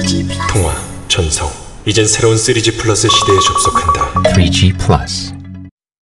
통화, 전송. 이젠 새로운 3G 플러스 시대에 접속한다. 3G 플러스